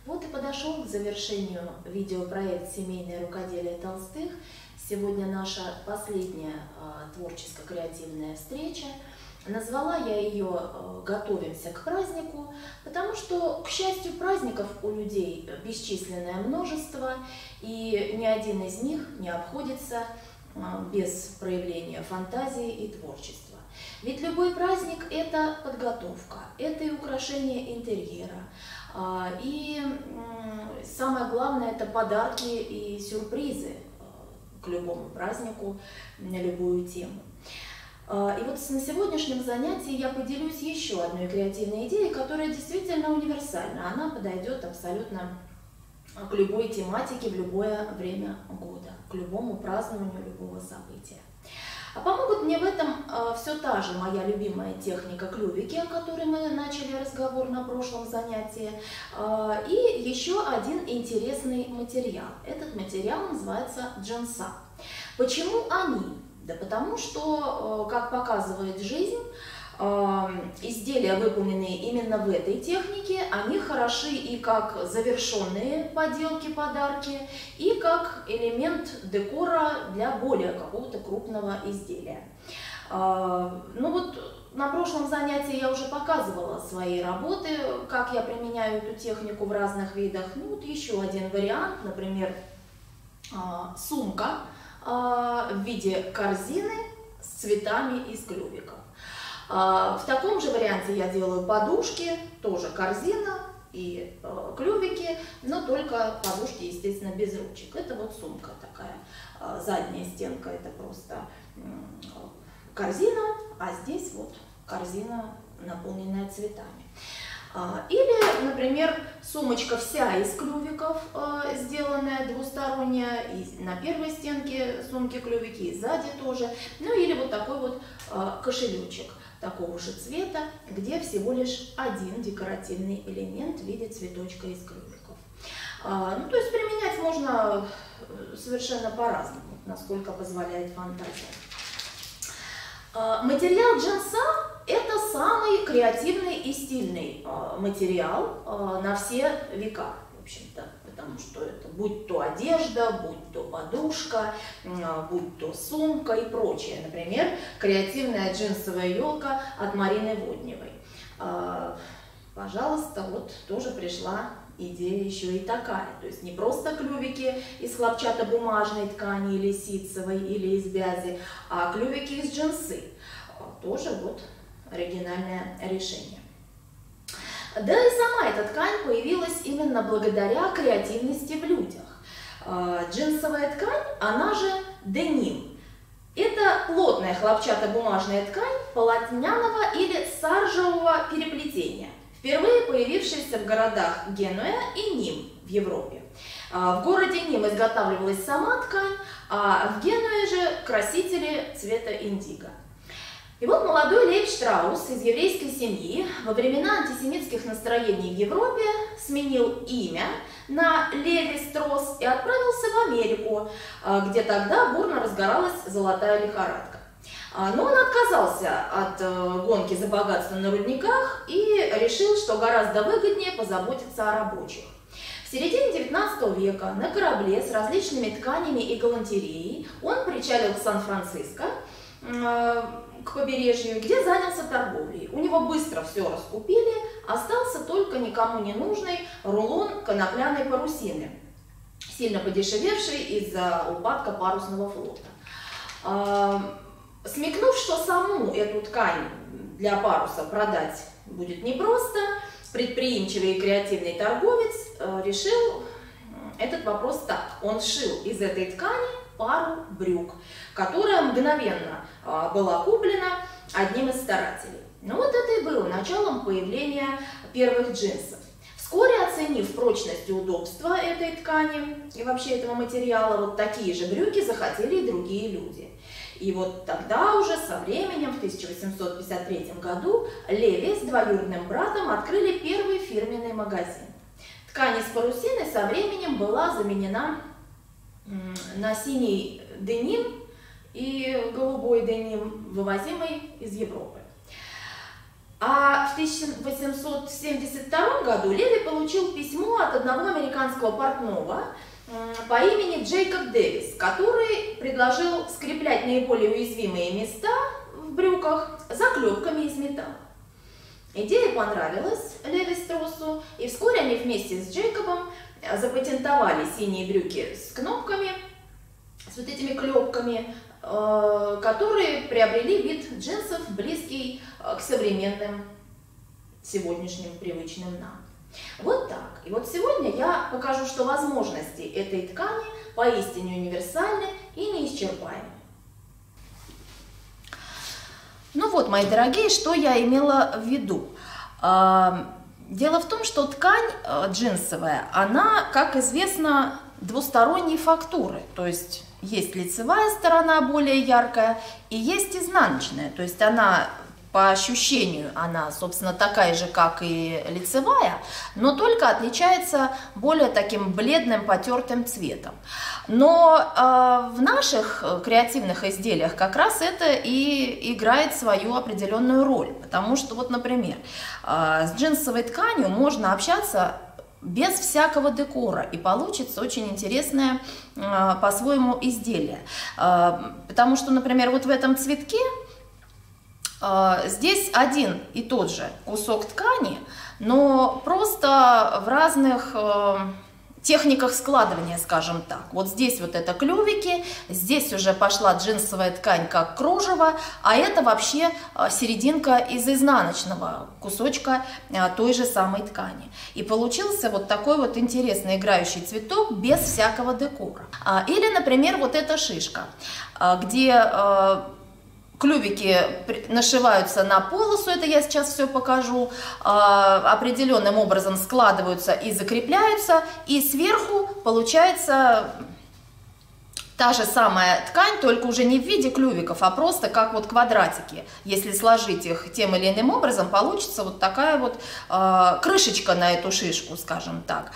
Вот и подошел к завершению видеопроект «Семейное рукоделие Толстых». Сегодня наша последняя творческо-креативная встреча. Назвала я ее «Готовимся к празднику», потому что, к счастью, праздников у людей бесчисленное множество, и ни один из них не обходится без проявления фантазии и творчества. Ведь любой праздник – это подготовка, это и украшение интерьера, и самое главное – это подарки и сюрпризы к любому празднику на любую тему. И вот на сегодняшнем занятии я поделюсь еще одной креативной идеей, которая действительно универсальна. Она подойдет абсолютно к любой тематике в любое время года, к любому празднованию любого события. А помогут мне в этом все та же моя любимая техника клювики, о которой мы начали разговор на прошлом занятии, и еще один интересный материал. Этот материал называется джинса. Почему они? Да потому что, как показывает жизнь, изделия, выполненные именно в этой технике, они хороши и как завершенные поделки, подарки, и как элемент декора для более какого-то крупного изделия. Ну вот на прошлом занятии я уже показывала свои работы, как я применяю эту технику в разных видах. Ну вот еще один вариант, например, сумка в виде корзины с цветами из клювиков. В таком же варианте я делаю подушки, тоже корзина и клювики, но только подушки, естественно, без ручек. Это вот сумка такая, задняя стенка, это просто корзина, а здесь вот корзина, наполненная цветами. Или, например, сумочка вся из клювиков, сделанная двусторонняя, и на первой стенке сумки клювики, и сзади тоже. Ну или вот такой вот кошелечек такого же цвета, где всего лишь один декоративный элемент в виде цветочка из клювиков. Ну, то есть применять можно совершенно по-разному, насколько позволяет фантазия. Материал джинса – это самый креативный и стильный материал на все века, в общем-то, потому что это будь то одежда, будь то подушка, будь то сумка и прочее. Например, креативная джинсовая елка от Марины Водневой. Пожалуйста, вот тоже пришла идея еще и такая. То есть не просто клювики из хлопчатобумажной ткани или ситцевой, или из бязи, а клювики из джинсы. Тоже вот оригинальное решение. Да и сама эта ткань появилась именно благодаря креативности в людях. Джинсовая ткань, она же деним. Это плотная хлопчатобумажная ткань полотняного или саржевого переплетения, впервые появившаяся в городах Генуя и Ним в Европе. В городе Ним изготавливалась сама ткань, а в Генуе же красители цвета индиго. И вот молодой Леви Штраус из еврейской семьи во времена антисемитских настроений в Европе сменил имя на Леви Стросс и отправился в Америку, где тогда бурно разгоралась золотая лихорадка. Но он отказался от гонки за богатством на рудниках и решил, что гораздо выгоднее позаботиться о рабочих. В середине 19 века на корабле с различными тканями и галантереей он причалил к Сан-Франциско, к побережью, где занялся торговлей. У него быстро все раскупили, остался только никому не нужный рулон конопляной парусины, сильно подешевевший из-за упадка парусного флота. Смекнув, что саму эту ткань для паруса продать будет непросто, предприимчивый и креативный торговец решил этот вопрос так. Он сшил из этой ткани пару брюк, которая мгновенно была куплена одним из старателей. Ну вот это и было началом появления первых джинсов. Вскоре, оценив прочность и удобство этой ткани и вообще этого материала, вот такие же брюки захотели и другие люди. И вот тогда уже со временем, в 1853 году, Леви с двоюродным братом открыли первый фирменный магазин. Ткань из парусины со временем была заменена на синий деним и голубой деним, вывозимый из Европы. А в 1872 году Леви получил письмо от одного американского портного по имени Джейкоб Дэвис, который предложил скреплять наиболее уязвимые места в брюках заклепками из металла. Идея понравилась Леви-Строссу, и вскоре они вместе с Джейкобом запатентовали синие брюки с кнопками, с вот этими клепками, которые приобрели вид джинсов, близкий к современным сегодняшним привычным нам. Вот так. И вот сегодня я покажу, что возможности этой ткани поистине универсальны и неисчерпаемы. Ну вот, мои дорогие, что я имела в виду. Дело в том, что ткань джинсовая, она, как известно, двусторонней фактуры, то есть лицевая сторона более яркая и есть изнаночная, то есть она по ощущению, она, собственно, такая же, как и лицевая, но только отличается более таким бледным, потертым цветом. Но в наших креативных изделиях как раз это и играет свою определенную роль, потому что, вот, например, с джинсовой тканью можно общаться без всякого декора, и получится очень интересное по-своему изделие. Потому что, например, вот в этом цветке здесь один и тот же кусок ткани, но просто в разных техниках складывания, скажем так. Вот здесь вот это клювики, здесь уже пошла джинсовая ткань как кружево, а это вообще серединка из изнаночного кусочка той же самой ткани. И получился вот такой вот интересный играющий цветок без всякого декора. Или, например, вот эта шишка, где клювики нашиваются на полосу, это я сейчас все покажу, определенным образом складываются и закрепляются, и сверху получается та же самая ткань, только уже не в виде клювиков, а просто как вот квадратики. Если сложить их тем или иным образом, получится вот такая вот крышечка на эту шишку, скажем так.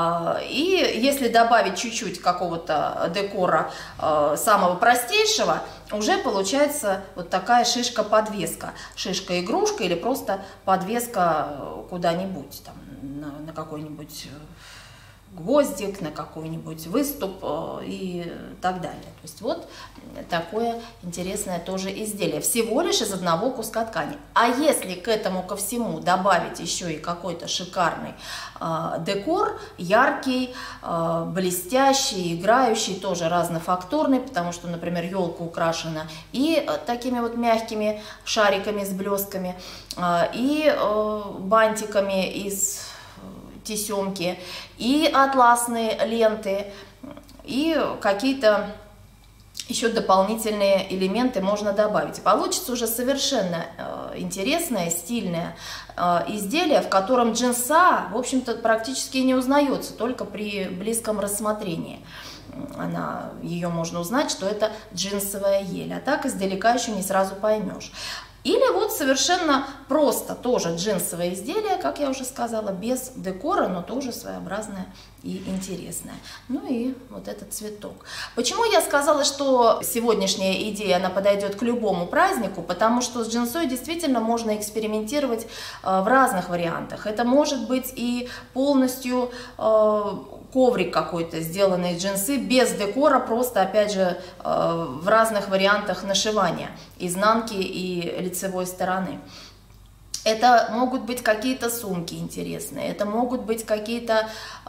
И если добавить чуть-чуть какого-то декора самого простейшего, уже получается вот такая шишка-подвеска. Шишка-игрушка или просто подвеска куда-нибудь, там, на какой-нибудь гвоздик, на какой-нибудь выступ и так далее. То есть вот такое интересное тоже изделие. Всего лишь из одного куска ткани. А если к этому ко всему добавить еще и какой-то шикарный декор, яркий, блестящий, играющий, тоже разнофактурный, потому что, например, елка украшена и такими вот мягкими шариками с блестками, и бантиками из тесемки, и атласные ленты, и какие-то еще дополнительные элементы можно добавить. И получится уже совершенно интересное, стильное изделие, в котором джинса, в общем-то, практически не узнается, только при близком рассмотрении. Ее можно узнать, что это джинсовая ель, а так издалека еще не сразу поймешь. Или вот совершенно просто тоже джинсовое изделие, как я уже сказала, без декора, но тоже своеобразное и интересное. Ну и вот этот цветок. Почему я сказала, что сегодняшняя идея, она подойдет к любому празднику? Потому что с джинсой действительно можно экспериментировать в разных вариантах. Это может быть и полностью коврик какой-то, сделанный из джинсы, без декора, просто, опять же, в разных вариантах нашивания изнанки и лицевой стороны. Это могут быть какие-то сумки интересные, это могут быть какие-то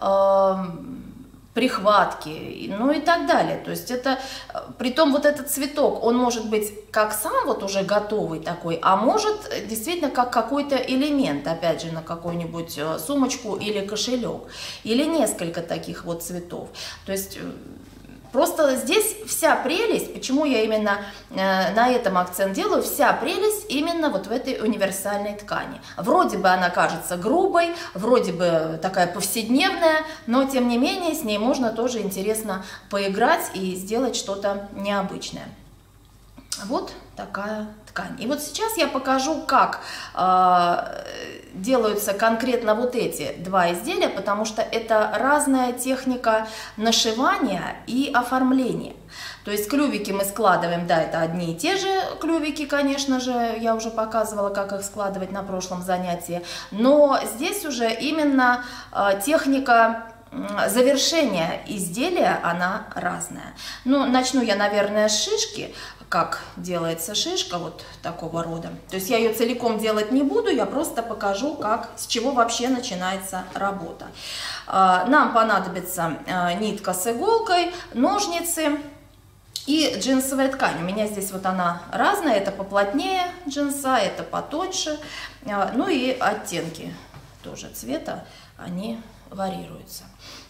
прихватки, ну и так далее. То есть это, притом вот этот цветок, он может быть как сам вот уже готовый такой, а может действительно как какой-то элемент, опять же, на какую-нибудь сумочку или кошелек, или несколько таких вот цветов. То есть просто здесь вся прелесть, почему я именно на этом акцент делаю, вся прелесть именно вот в этой универсальной ткани. Вроде бы она кажется грубой, вроде бы такая повседневная, но тем не менее с ней можно тоже интересно поиграть и сделать что-то необычное. Вот такая ткань. И вот сейчас я покажу, как делаются конкретно вот эти два изделия, потому что это разная техника нашивания и оформления. То есть клювики мы складываем, да, это одни и те же клювики, конечно же, я уже показывала, как их складывать на прошлом занятии, но здесь уже именно техника завершения изделия, она разная. Ну, начну я, наверное, с шишки. Как делается шишка вот такого рода. То есть я ее целиком делать не буду, я просто покажу, с чего вообще начинается работа. Нам понадобится нитка с иголкой, ножницы и джинсовая ткань. У меня здесь вот она разная, это поплотнее джинса, это потоньше. Ну и оттенки тоже цвета, они варьируются.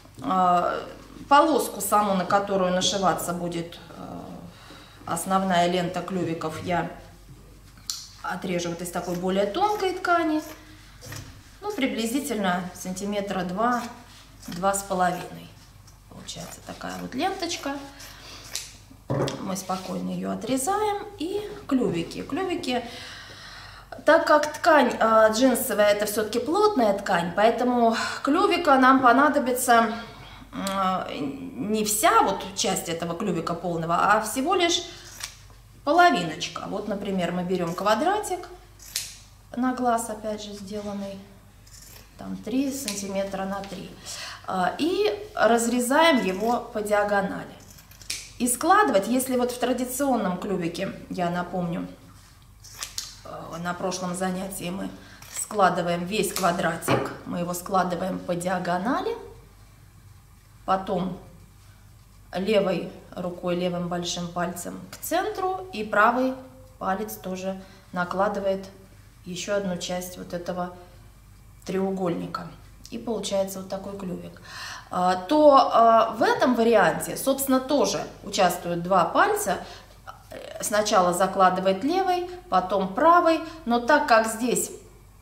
Полоску саму, на которую нашиваться будет основная лента клювиков, я отрежу вот из такой более тонкой ткани, ну, приблизительно сантиметра 2–2,5. Получается такая вот ленточка. Мы спокойно ее отрезаем. И клювики. Клювики, так как ткань джинсовая, это все-таки плотная ткань, поэтому клювика нам понадобится не вся вот часть этого клювика полного, а всего лишь половиночка. Вот, например, мы берем квадратик на глаз, опять же, сделанный, там 3 сантиметра на 3, и разрезаем его по диагонали. И складывать, если вот в традиционном клювике, я напомню, на прошлом занятии мы складываем весь квадратик, мы его складываем по диагонали, потом левой рукой, левым большим пальцем к центру, и правый палец тоже накладывает еще одну часть вот этого треугольника. И получается вот такой клювик. То в этом варианте, собственно, тоже участвуют два пальца. Сначала закладывает левый, потом правый, но так как здесь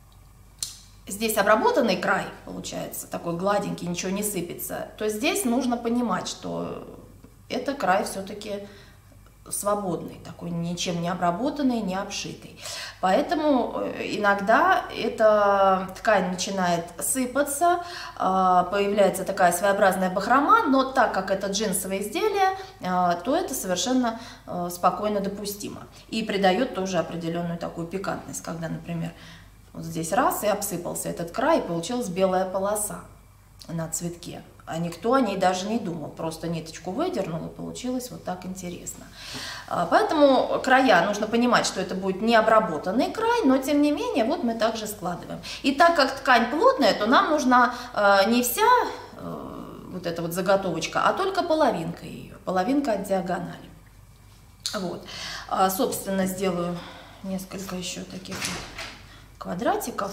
обработанный край, получается, такой гладенький, ничего не сыпется, то здесь нужно понимать, что это край все-таки свободный, такой ничем не обработанный, не обшитый. Поэтому иногда эта ткань начинает сыпаться, появляется такая своеобразная бахрома, но так как это джинсовое изделие, то это совершенно спокойно допустимо. И придает тоже определенную такую пикантность, когда, например, вот здесь раз и обсыпался этот край, и получилась белая полоса на цветке. А никто о ней даже не думал, просто ниточку выдернул, и получилось вот так интересно. Поэтому края, нужно понимать, что это будет не обработанный край, но тем не менее, вот мы также складываем. И так как ткань плотная, то нам нужна не вся вот эта вот заготовочка, а только половинка ее, половинка от диагонали. Вот, собственно, сделаю несколько еще таких квадратиков.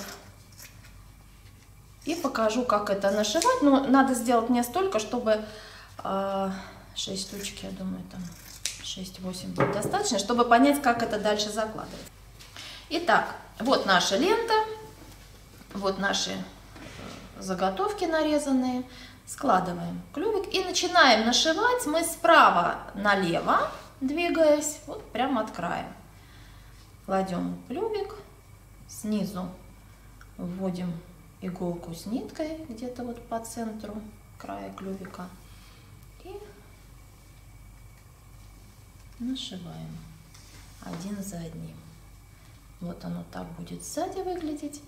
И покажу, как это нашивать. Но надо сделать не столько, чтобы 6 штучек, я думаю, там 6-8 будет достаточно, чтобы понять, как это дальше закладывать. Итак, вот наша лента, вот наши заготовки нарезанные. Складываем клювик и начинаем нашивать мы справа налево, двигаясь вот прямо от края. Кладем клювик, снизу вводим иголку с ниткой где-то вот по центру края клювика и нашиваем один за одним. Вот оно так будет сзади выглядеть.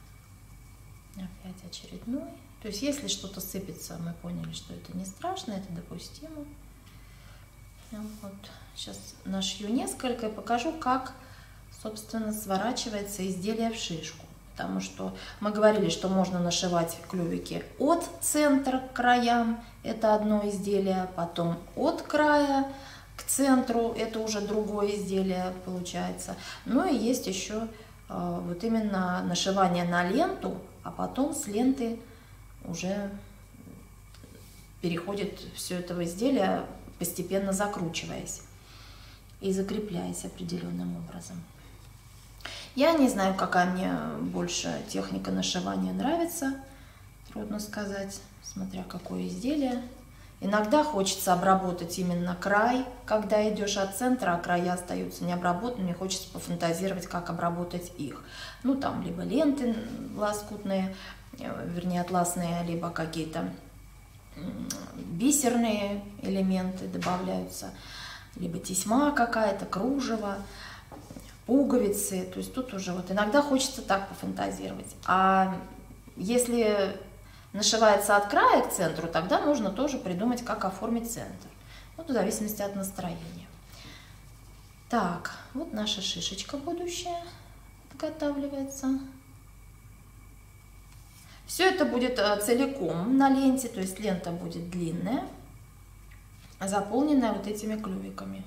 Опять очередной. То есть если что-то сыпется, мы поняли, что это не страшно, это допустимо. Вот. Сейчас нашью несколько и покажу, как, собственно, сворачивается изделие в шишку. Потому что мы говорили, что можно нашивать клювики от центра к краям, это одно изделие, потом от края к центру, это уже другое изделие получается. Ну и есть еще вот именно нашивание на ленту, а потом с ленты уже переходит все это изделие, постепенно закручиваясь и закрепляясь определенным образом. Я не знаю, какая мне больше техника нашивания нравится, трудно сказать, смотря какое изделие. Иногда хочется обработать именно край, когда идешь от центра, а края остаются необработанными, хочется пофантазировать, как обработать их. Ну, там либо ленты лоскутные, вернее, атласные, либо какие-то бисерные элементы добавляются. либо тесьма какая-то, кружево, пуговицы. То есть тут уже вот иногда хочется так пофантазировать. А если нашивается от края к центру, тогда нужно тоже придумать, как оформить центр. Вот в зависимости от настроения. Так, вот наша шишечка будущая подготавливается. Все это будет целиком на ленте, то есть лента будет длинная, заполненная вот этими клювиками.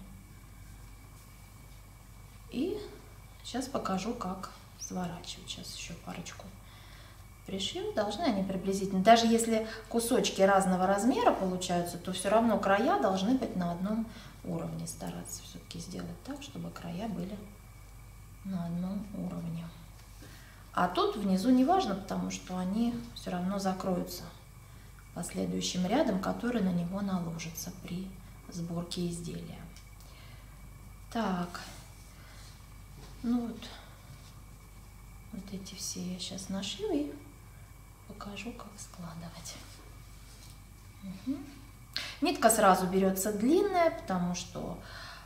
И сейчас покажу, как сворачивать. Сейчас еще парочку пришью. Должны они приблизительно, даже если кусочки разного размера получаются, то все равно края должны быть на одном уровне. Стараться все-таки сделать так, чтобы края были на одном уровне. А тут внизу не важно, потому что они все равно закроются последующим рядом, который на него наложится при сборке изделия. Так, ну вот эти все я сейчас нашью и покажу, как складывать. Угу. Нитка сразу берется длинная, потому что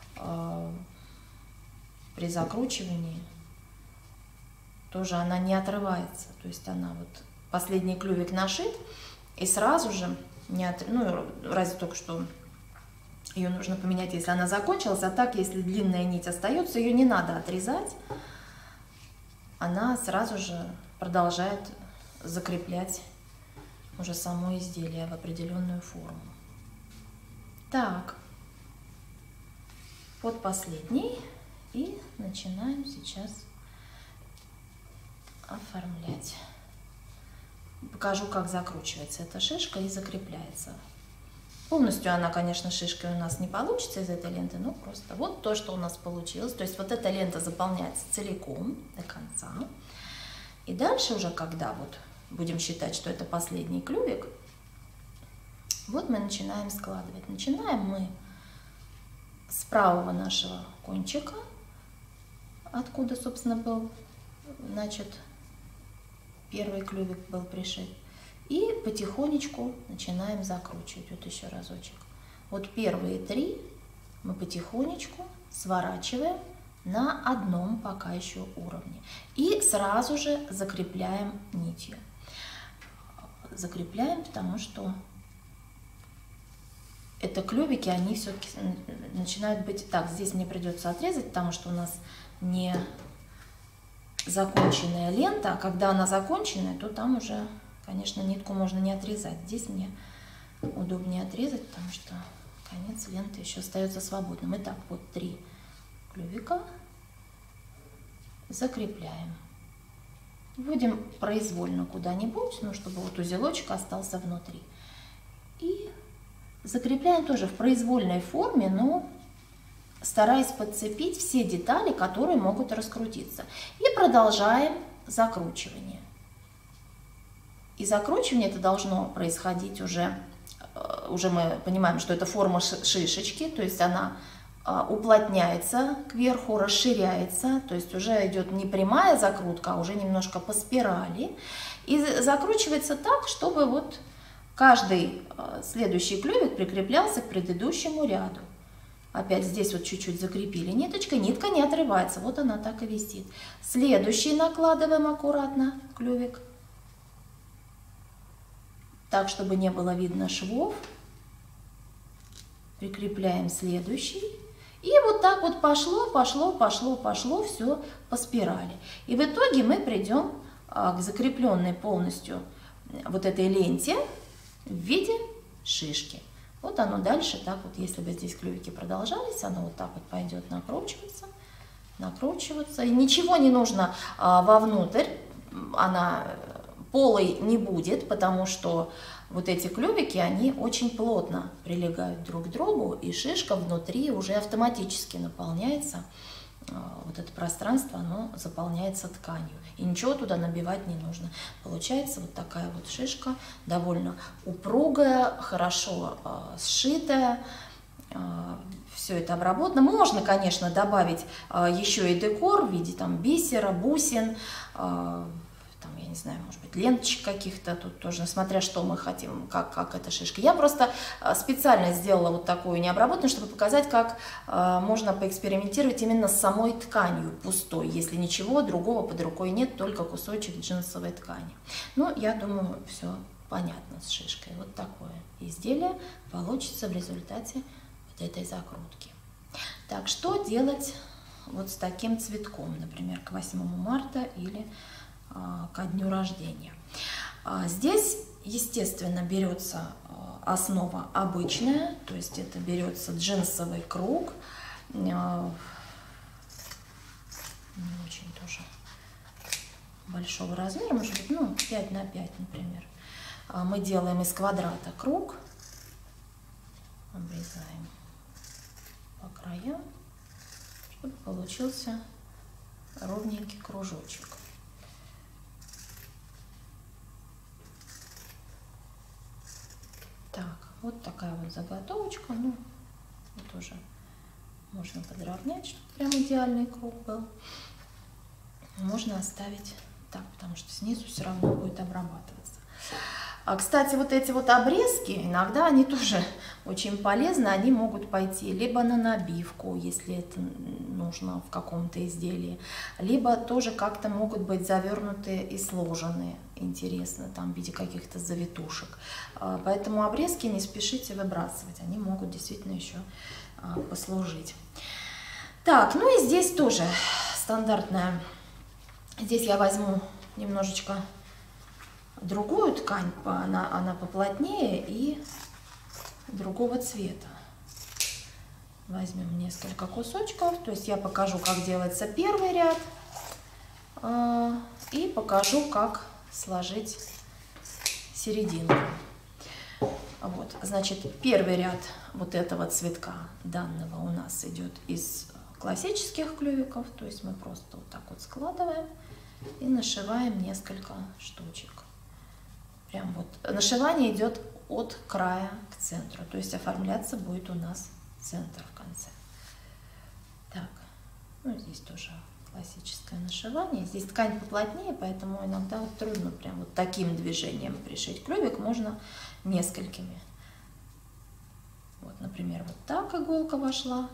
при закручивании тоже она не отрывается. То есть она вот последний клювик нашит и сразу же ну разве только что ее нужно поменять, если она закончилась, а так, если длинная нить остается, ее не надо отрезать, она сразу же продолжает закреплять уже само изделие в определенную форму. Так, под последний, и начинаем сейчас оформлять. Покажу, как закручивается эта шишка и закрепляется. Полностью она, конечно, шишкой у нас не получится из этой ленты, но просто вот то, что у нас получилось. То есть вот эта лента заполняется целиком до конца. И дальше уже, когда вот будем считать, что это последний клювик, вот мы начинаем складывать. Начинаем мы с правого нашего кончика, откуда, собственно, был, значит, первый клювик был пришит. И потихонечку начинаем закручивать. Вот еще разочек. Вот первые 3 мы потихонечку сворачиваем на одном пока еще уровне. И сразу же закрепляем нитью. Закрепляем, потому что это клювики, они все-таки начинают быть... Так, здесь мне придется отрезать, потому что у нас не законченная лента. А когда она законченная, то там уже... Конечно, нитку можно не отрезать. Здесь мне удобнее отрезать, потому что конец ленты еще остается свободным. Итак, вот 3 клювика закрепляем. Вводим произвольно куда-нибудь, ну, чтобы вот узелочек остался внутри. И закрепляем тоже в произвольной форме, но стараясь подцепить все детали, которые могут раскрутиться. И продолжаем закручивание. И закручивание это должно происходить уже мы понимаем, что это форма шишечки, то есть она уплотняется кверху, расширяется, то есть уже идет не прямая закрутка, а уже немножко по спирали. И закручивается так, чтобы вот каждый следующий клювик прикреплялся к предыдущему ряду. Опять здесь вот чуть-чуть закрепили ниточкой, нитка не отрывается, вот она так и висит. Следующий накладываем аккуратно клювик. Так, чтобы не было видно швов. Прикрепляем следующий. И вот так вот пошло, все по спирали. И в итоге мы придем к закрепленной полностью вот этой ленте в виде шишки. Вот оно дальше так вот, если бы здесь клювики продолжались, оно вот так вот пойдет накручиваться. И ничего не нужно вовнутрь, она полой не будет, потому что вот эти клювики, они очень плотно прилегают друг к другу, и шишка внутри уже автоматически наполняется, вот это пространство, оно заполняется тканью. И ничего туда набивать не нужно. Получается вот такая вот шишка, довольно упругая, хорошо сшитая, все это обработано. Можно, конечно, добавить еще и декор в виде там бисера, бусин, там, я не знаю, может быть, ленточек каких-то, тут тоже, смотря что мы хотим, как эта шишка. Я просто специально сделала вот такую необработанную, чтобы показать, как можно поэкспериментировать именно с самой тканью пустой, если ничего другого под рукой нет, только кусочек джинсовой ткани. Ну, я думаю, все понятно с шишкой. Вот такое изделие получится в результате вот этой закрутки. Так, что делать вот с таким цветком, например, к 8 марта или ко дню рождения? Здесь, естественно, берется основа обычная, то есть это берется джинсовый круг, не очень тоже большого размера, может быть, ну, 5 на 5, например. Мы делаем из квадрата круг, обрезаем по краям, чтобы получился ровненький кружочек. Так, вот такая вот заготовочка, ну, вот уже можно подровнять, чтобы прям идеальный круг был. Можно оставить так, потому что снизу все равно будет обрабатываться. Кстати, вот эти вот обрезки, иногда они тоже очень полезны, они могут пойти либо на набивку, если это нужно в каком-то изделии, либо тоже как-то могут быть завернуты и сложены, интересно, там в виде каких-то завитушек. Поэтому обрезки не спешите выбрасывать, они могут действительно еще послужить. Так, ну и здесь тоже стандартная, здесь я возьму немножечко другую ткань, она поплотнее и другого цвета. Возьмем несколько кусочков, то есть я покажу, как делается первый ряд, и покажу, как сложить серединку. Вот, значит, первый ряд вот этого цветка данного у нас идет из классических клювиков, то есть мы просто вот так вот складываем и нашиваем несколько штучек. Прям вот нашивание идет от края к центру, то есть оформляться будет у нас центр в конце. Так, ну здесь тоже классическое нашивание. Здесь ткань поплотнее, поэтому иногда вот трудно прям вот таким движением пришить клювик, можно несколькими. Вот, например, вот так иголка вошла,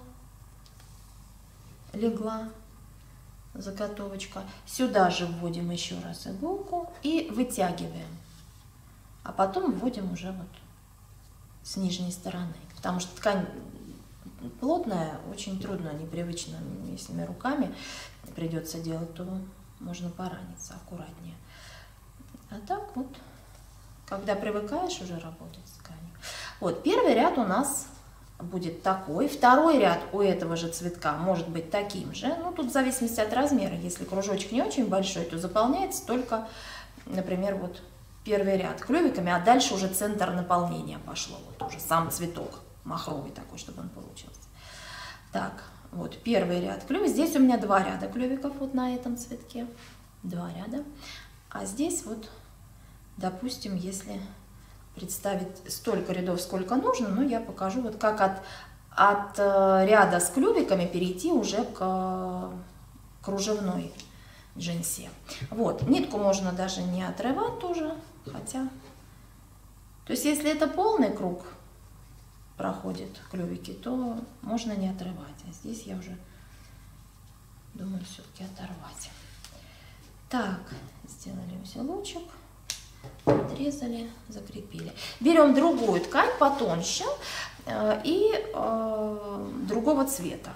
легла заготовочка. Сюда же вводим еще раз иголку и вытягиваем. А потом вводим уже вот с нижней стороны, потому что ткань плотная, очень трудно, непривычно, если руками придется делать, то можно пораниться, аккуратнее. А так вот, когда привыкаешь уже работать с тканью. Вот, первый ряд у нас будет такой, второй ряд у этого же цветка может быть таким же, ну тут в зависимости от размера, если кружочек не очень большой, то заполняется только, например, вот первый ряд клювиками, а дальше уже центр наполнения пошло, вот уже сам цветок махровый такой, чтобы он получился. Так, вот первый ряд клювиков, здесь у меня 2 ряда клювиков вот на этом цветке, 2 ряда, а здесь вот, допустим, если представить столько рядов, сколько нужно, но я покажу вот как от ряда с клювиками перейти уже к кружевной джинсе. Вот, нитку можно даже не отрывать тоже, хотя, то есть если это полный круг проходит клювики, то можно не отрывать, а здесь я уже думаю все-таки оторвать. Так, сделали узелочек, отрезали, закрепили. Берем другую ткань потоньше и другого цвета.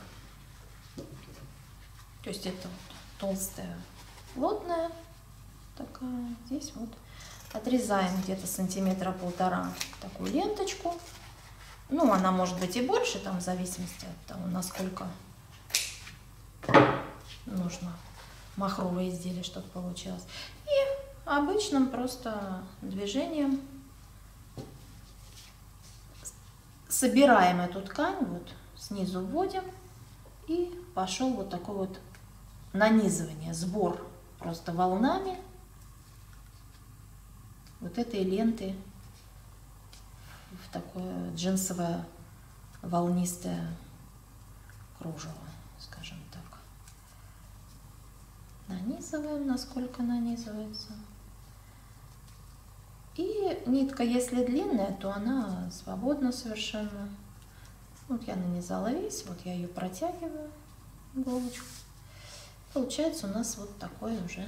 То есть это вот толстая, плотная такая. Здесь вот отрезаем где-то сантиметра 1,5 такую ленточку. Ну, она может быть и больше, там в зависимости от того, насколько нужно махровое изделие, чтобы получилось. И обычным просто движением собираем эту ткань, вот снизу вводим, и пошел вот такой вот нанизывание, сбор просто волнами вот этой ленты в такое джинсовое волнистое кружево, скажем так. Нанизываем, насколько нанизывается. И нитка, если длинная, то она свободна совершенно. Вот я нанизала весь, вот я ее протягиваю, иголочку. Получается у нас вот такой уже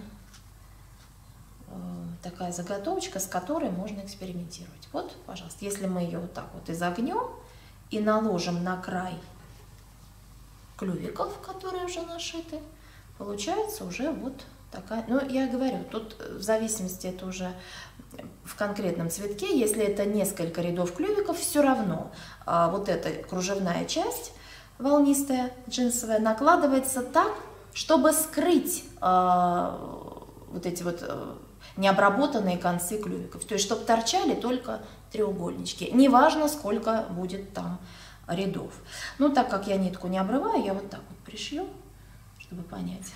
такая заготовочка, с которой можно экспериментировать. Вот, пожалуйста, если мы ее вот так вот изогнем и наложим на край клювиков, которые уже нашиты, получается уже вот такая. Ну, я говорю, тут в зависимости, это уже в конкретном цветке, если это несколько рядов клювиков, все равно вот эта кружевная часть волнистая, джинсовая, накладывается так, чтобы скрыть вот эти вот необработанные концы клювиков. То есть, чтобы торчали только треугольнички. Неважно, сколько будет там рядов. Ну, так как я нитку не обрываю, я вот так вот пришью, чтобы понять,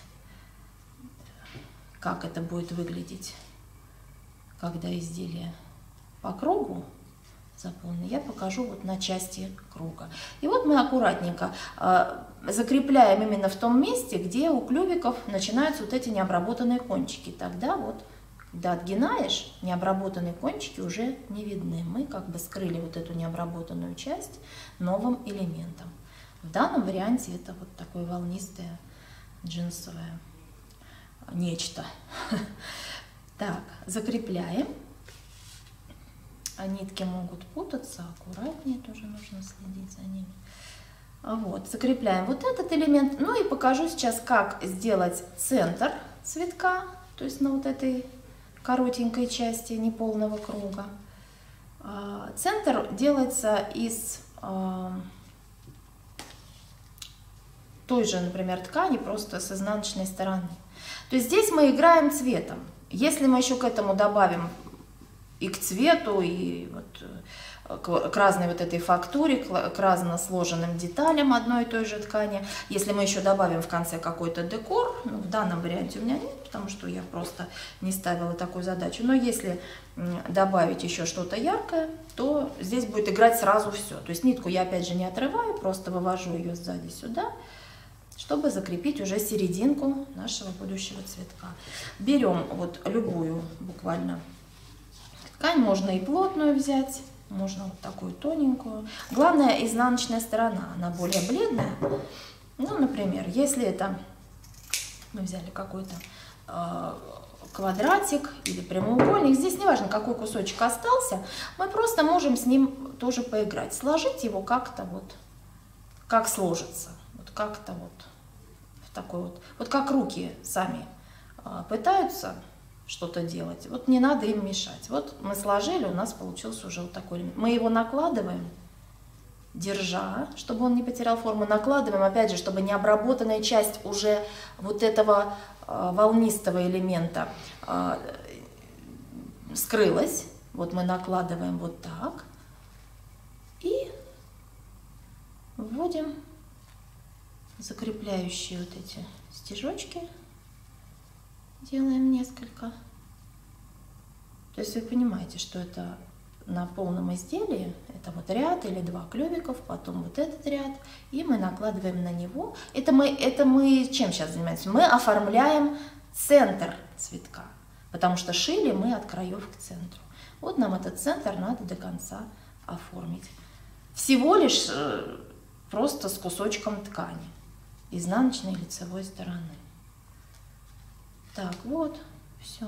как это будет выглядеть, когда изделие по кругу заполнено. Я покажу вот на части круга. И вот мы аккуратненько закрепляем именно в том месте, где у клювиков начинаются вот эти необработанные кончики. Тогда вот, когда отгинаешь, необработанные кончики уже не видны. Мы как бы скрыли вот эту необработанную часть новым элементом. В данном варианте это вот такое волнистое джинсовое нечто. Так, закрепляем. А нитки могут путаться, аккуратнее тоже нужно следить за ними. Вот, закрепляем вот этот элемент. Ну и покажу сейчас, как сделать центр цветка, то есть на вот этой коротенькой части неполного круга. Центр делается из той же, например, ткани, просто с изнаночной стороны. То есть здесь мы играем цветом. Если мы еще к этому добавим и к цвету, и вот к разной вот этой фактуре, к разно сложенным деталям одной и той же ткани, если мы еще добавим в конце какой-то декор, ну, в данном варианте у меня нет, потому что я просто не ставила такую задачу, но если добавить еще что-то яркое, то здесь будет играть сразу все. То есть нитку я опять же не отрываю, просто вывожу ее сзади сюда, чтобы закрепить уже серединку нашего будущего цветка. Берем вот любую буквально ткань, можно и плотную взять, можно вот такую тоненькую. Главное, изнаночная сторона, она более бледная. Ну, например, если это мы взяли какой-то квадратик или прямоугольник, здесь не важно, какой кусочек остался, мы просто можем с ним тоже поиграть, сложить его как-то вот, как сложится, вот как-то вот в такой вот как руки сами пытаются что-то делать, вот не надо им мешать. Вот мы сложили, у нас получился уже вот такой элемент. Мы его накладываем, держа, чтобы он не потерял форму, накладываем, опять же, чтобы необработанная часть уже вот этого волнистого элемента скрылась. Вот мы накладываем вот так и вводим закрепляющие вот эти стежочки. Делаем несколько. То есть вы понимаете, что это на полном изделии, это вот ряд или два клювиков, потом вот этот ряд, и мы накладываем на него. Это мы чем сейчас занимаемся? Мы оформляем центр цветка, потому что шили мы от краев к центру. Вот нам этот центр надо до конца оформить. Всего лишь просто с кусочком ткани, изнаночной и лицевой стороны. Так, вот, все.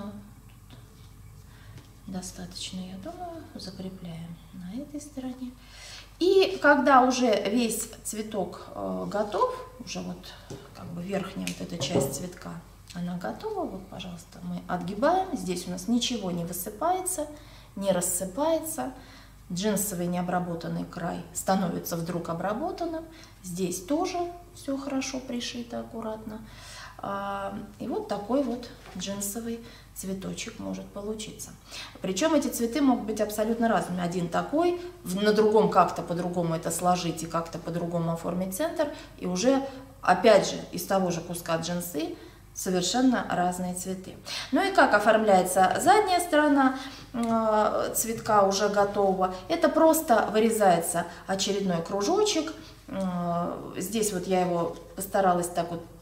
Достаточно, я думаю, закрепляем на этой стороне. И когда уже весь цветок готов, уже вот как бы верхняя вот эта часть цветка, она готова, вот, пожалуйста, мы отгибаем. Здесь у нас ничего не высыпается, не рассыпается. Джинсовый необработанный край становится вдруг обработанным. Здесь тоже все хорошо пришито, аккуратно. И вот такой вот джинсовый цветочек может получиться. Причем эти цветы могут быть абсолютно разными. Один такой, на другом как-то по-другому это сложить и как-то по-другому оформить центр. И уже, опять же, из того же куска джинсы совершенно разные цветы. Ну и как оформляется задняя сторона цветка уже готового? Это просто вырезается очередной кружочек. Здесь вот я его постаралась так вот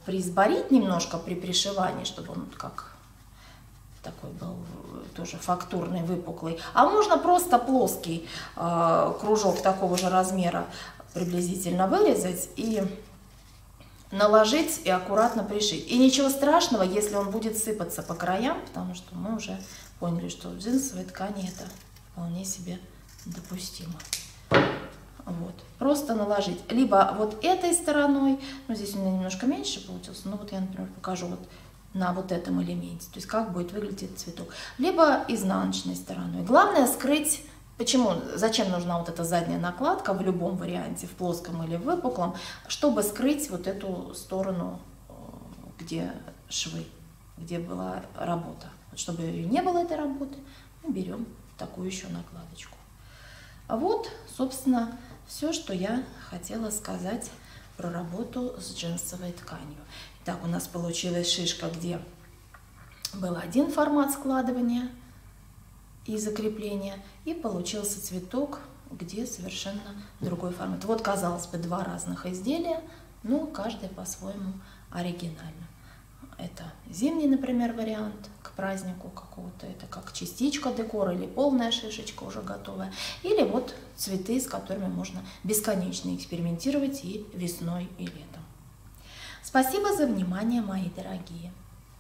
присборить немножко при пришивании, чтобы он как такой был тоже фактурный, выпуклый. А можно просто плоский кружок такого же размера приблизительно вырезать и наложить и аккуратно пришить. И ничего страшного, если он будет сыпаться по краям, потому что мы уже поняли, что в джинсовой ткани это вполне себе допустимо. Вот. Просто наложить. Либо вот этой стороной, ну здесь у меня немножко меньше получилось, но вот я, например, покажу вот на вот этом элементе, то есть как будет выглядеть этот цветок. Либо изнаночной стороной. Главное скрыть. Почему? Зачем нужна вот эта задняя накладка в любом варианте, в плоском или в выпуклом, чтобы скрыть вот эту сторону, где швы, где была работа. Вот чтобы не было этой работы, мы берем такую еще накладочку. А вот, собственно, все, что я хотела сказать про работу с джинсовой тканью. Так, у нас получилась шишка, где был один формат складывания и закрепления, и получился цветок, где совершенно другой формат. Вот, казалось бы, два разных изделия, но каждый по-своему оригинально. Это зимний, например, вариант к празднику какого-то, это как частичка декора или полная шишечка уже готовая. Или вот цветы, с которыми можно бесконечно экспериментировать и весной, и летом. Спасибо за внимание, мои дорогие.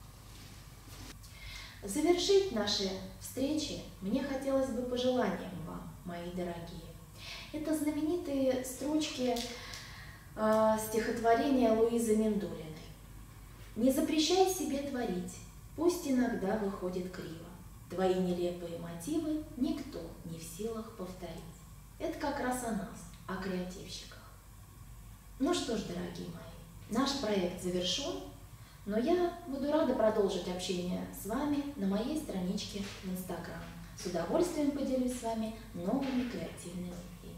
Завершить наши встречи мне хотелось бы пожеланием вам, мои дорогие. Это знаменитые строчки стихотворения Луизы Мендулиной. «Не запрещай себе творить, пусть иногда выходит криво. Твои нелепые мотивы никто не в силах повторить». Это как раз о нас, о креативщиках. Ну что ж, дорогие мои, наш проект завершен. Но я буду рада продолжить общение с вами на моей страничке в Instagram. С удовольствием поделюсь с вами новыми креативными идеями.